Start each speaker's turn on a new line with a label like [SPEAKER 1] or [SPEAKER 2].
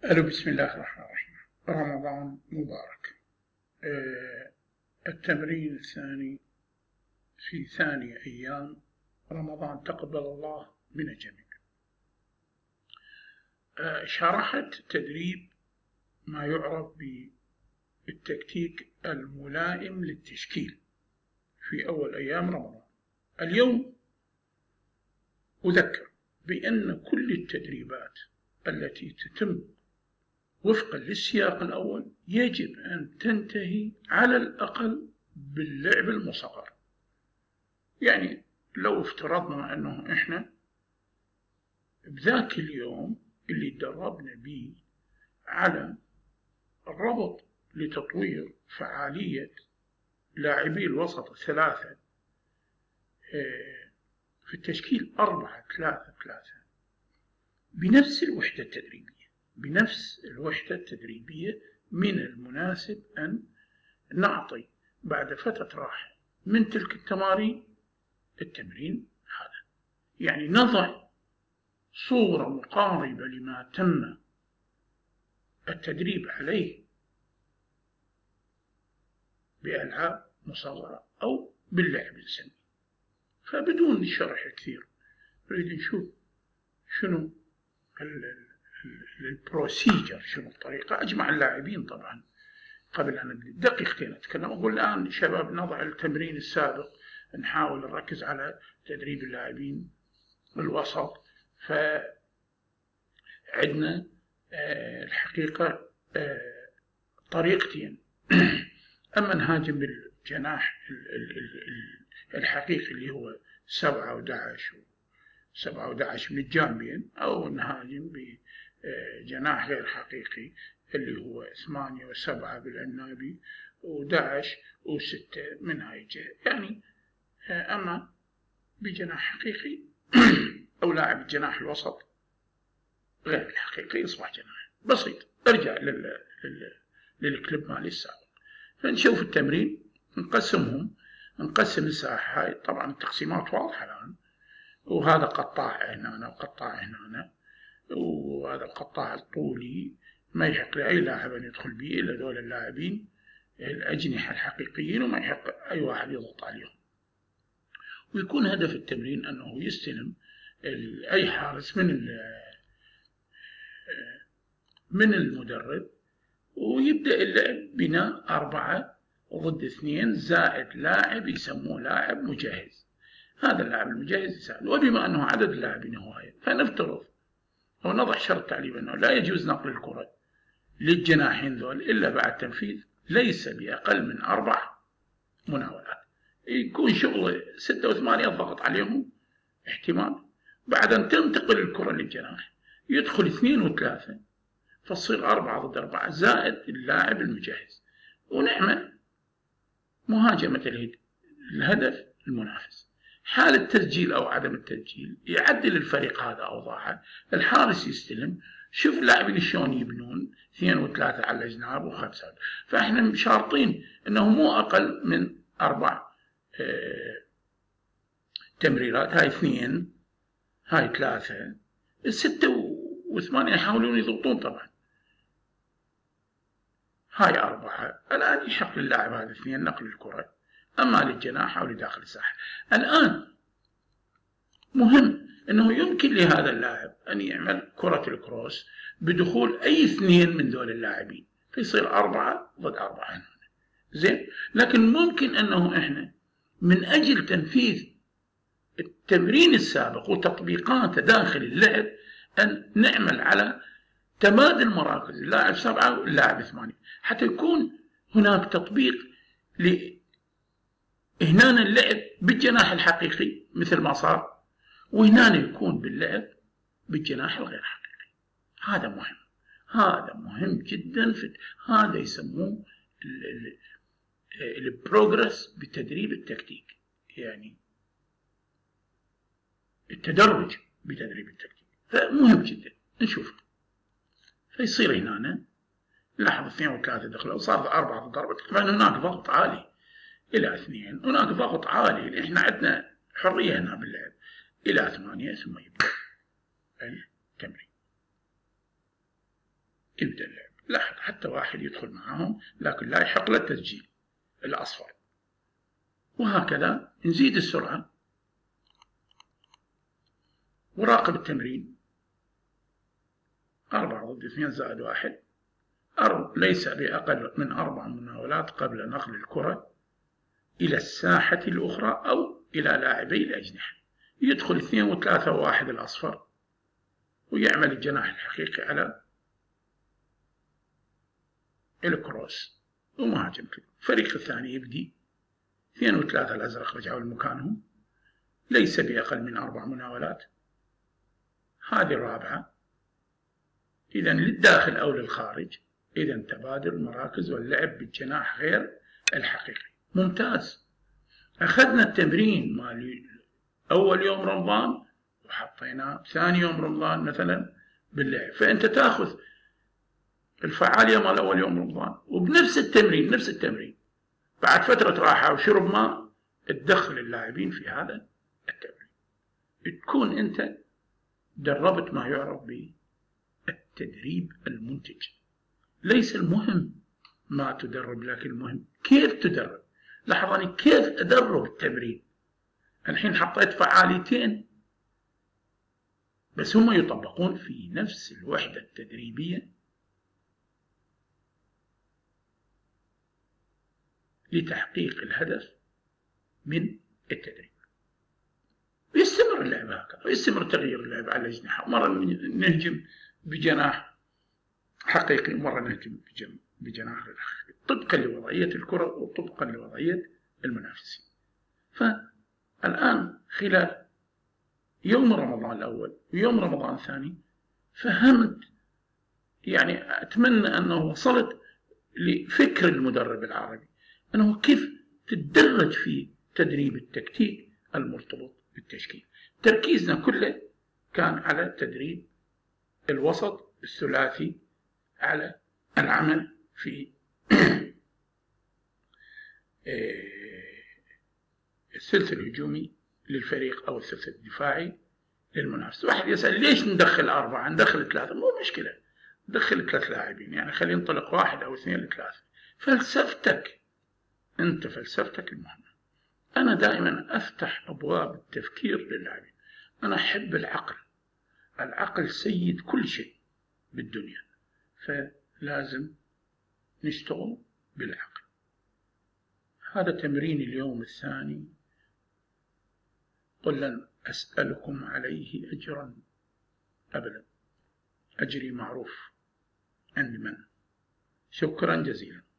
[SPEAKER 1] ألو، بسم الله الرحمن الرحيم. رمضان مبارك. التمرين الثاني في ثاني أيام رمضان، تقبل الله من الجميع. شرحت تدريب ما يعرف بالتكتيك الملائم للتشكيل في أول أيام رمضان. اليوم أذكر بأن كل التدريبات التي تتم وفقا للسياق الأول يجب أن تنتهي على الأقل باللعب المصغر. يعني لو افترضنا أنه إحنا بذاك اليوم اللي تدربنا به على الربط لتطوير فعالية لاعبي الوسط الثلاثة في التشكيل 4-3-3 بنفس الوحدة التدريبية، من المناسب أن نعطي بعد فترة راحة من تلك التمرين هذا، يعني نضع صورة مقاربة لما تم التدريب عليه بألعاب مصغرة أو باللعب السني. فبدون شرح كثير نريد نشوف شنو البروسيجر، شنو الطريقة. أجمع اللاعبين طبعا قبل أن نبدأ دقيقتين أتكلم، أقول الآن شباب نضع التمرين السابق، نحاول نركز على تدريب اللاعبين الوسط. فعندنا الحقيقة طريقتين. أما نهاجم بالجناح الحقيقي اللي هو 7-11 و7-11 من الجانبين، أو نهاجم بجناح غير حقيقي اللي هو 8-7 بالعنابي و11 و6 من هاي الجهة. يعني أما بجناح حقيقي أو لاعب الجناح الوسط غير الحقيقي يصبح جناح بسيط. ارجع للكليب مالي السابق. فنشوف التمرين، نقسم الساحة هاي. طبعا التقسيمات واضحة الآن، وهذا قطاع هنا وقطاع هنا، وهذا القطاع الطولي ما يحق لأي لاعب أن يدخل به إلا دول اللاعبين الأجنحة الحقيقيين، وما يحق أي واحد يضغط عليهم. ويكون هدف التمرين أنه يستلم أي حارس من المدرب، ويبدأ اللعب بناء 4-2 زائد لاعب يسموه لاعب مجهز. هذا اللاعب المجهز يساعد. وبما أنه عدد اللاعبين هواية، فنفترض أو نضع شرط تعليم أنه لا يجوز نقل الكرة للجناحين ذول إلا بعد تنفيذ ليس بأقل من 4 مناولات. يكون شغل 6 و8 الضغط عليهم احتمال. بعد أن تنتقل الكرة للجناح يدخل 2 و3، فتصير 4-4 زائد اللاعب المجهز، ونعمل مهاجمة الهدف المنافس. حال التسجيل أو عدم التسجيل يعدل الفريق هذا أوضاعه. الحارس يستلم، شوف اللاعبين شلون يبنون 2 و3 على الجناب و5. فإحنا شارطين أنه مو أقل من 4 تمريرات. هاي 2، هاي 3، 6 و8 يحاولون يضغطون طبعا. هاي 4. الآن يحق للاعب هذا 2 نقل الكرة، أما للجناح أو لداخل الساحة. الآن مهم أنه يمكن لهذا اللاعب أن يعمل كرة الكروس بدخول أي 2 من ذول اللاعبين، فيصير 4-4 هنا. زين. لكن ممكن أنه إحنا من أجل تنفيذ التمرين السابق وتطبيقاته داخل اللعب أن نعمل على تبادل مراكز اللاعب 7 واللاعب 8، حتى يكون هناك تطبيق هنا اللعب بالجناح الحقيقي مثل ما صار، وهنا يكون باللعب بالجناح الغير حقيقي. هذا مهم جدا. هذا يسموه البروجرس بتدريب التكتيك، يعني التدرج بتدريب التكتيك. فمهم جدا نشوف. فيصير هنا لاحظ 2 و3 دخلوا، صار 4 ضربة. طبعا هناك ضغط عالي إلى 2، هناك ضغط عالي. إحنا عندنا حرية هنا باللعب إلى 8، ثم يبدأ التمرين. يبدأ اللعب. لاحظ حتى واحد يدخل معهم لكن لا يحق له التسجيل الأصفر. وهكذا نزيد السرعة وراقب التمرين. 4 ضد 2 زائد 1 ليس بأقل من 4 مناولات قبل نقل الكرة إلى الساحة الأخرى أو إلى لاعبي الأجنحة. يدخل 2 و3 و1 الأصفر ويعمل الجناح الحقيقي على الكروس ومهاجم. الفريق الثاني يبدي 2 و3 الأزرق رجعوا لمكانهم، ليس بأقل من 4 مناولات. هذه الرابعة، إذا للداخل أو للخارج. إذا تبادل المراكز واللعب بالجناح غير الحقيقي. ممتاز. أخذنا التمرين مال أول يوم رمضان وحطيناه ثاني يوم رمضان مثلا باللعب، فأنت تأخذ الفعالية مال أول يوم رمضان وبنفس التمرين نفس التمرين بعد فترة راحة وشرب ماء تدخل اللاعبين في هذا التمرين. تكون أنت دربت ما يعرف بالتدريب المنتج. ليس المهم ما تدرب، لكن المهم كيف تدرب. لاحظوني كيف أدرب التمرين. الحين حطيت فعاليتين بس هم يطبقون في نفس الوحدة التدريبية لتحقيق الهدف من التدريب. ويستمر اللعب هكذا، ويستمر تغيير اللعب على الأجنحة. مرة نهجم بجناح حقيقي، مرة نهجم بجناح غير حقيقي، طبقا لوضعية الكرة وطبقا لوضعية المنافسين. فالآن خلال يوم رمضان الأول ويوم رمضان الثاني فهمت، يعني أتمنى أنه وصلت لفكر المدرب العربي أنه كيف تتدرج في تدريب التكتيك المرتبط بالتشكيل. تركيزنا كله كان على تدريب الوسط الثلاثي، على العمل في الثلث الهجومي للفريق أو الثلث الدفاعي للمنافس. واحد يسأل ليش ندخل 4 ندخل 3؟ مو مشكلة، ندخل 3 لاعبين، يعني خلينا ننطلق 1 أو 2 ل3. فلسفتك أنت، فلسفتك المهمة. أنا دائما أفتح أبواب التفكير للاعبين. أنا أحب العقل، العقل سيد كل شيء بالدنيا، فلازم نشتغل بالعقل. هذا تمرين اليوم الثاني. قل لن أسألكم عليه أجرا أبدا، أجري معروف عند من. شكرا جزيلا.